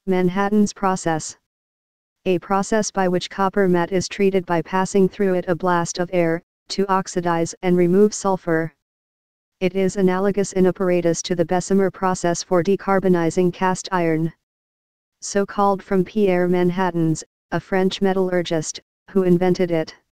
Manhattan's process. A process by which copper matte is treated by passing through it a blast of air, to oxidize and remove sulfur. It is analogous in apparatus to the Bessemer process for decarbonizing cast iron. So called from Pierre Manhattans, a French metallurgist, who invented it.